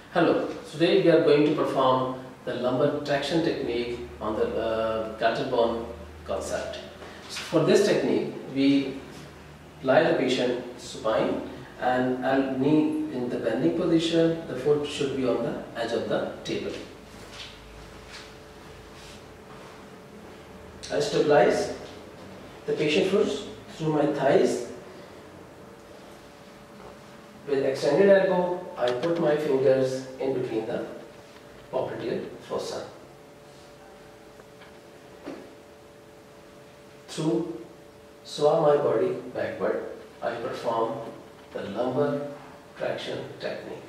Hello, today we are going to perform the lumbar traction technique on the Kaltenborn concept. So for this technique, we lie the patient supine and knee in the bending position. The foot should be on the edge of the table. I stabilize the patient foot through my thighs. With extended elbow, I put my fingers in between the popliteal fossa. Through sway my body backward, I perform the lumbar traction technique.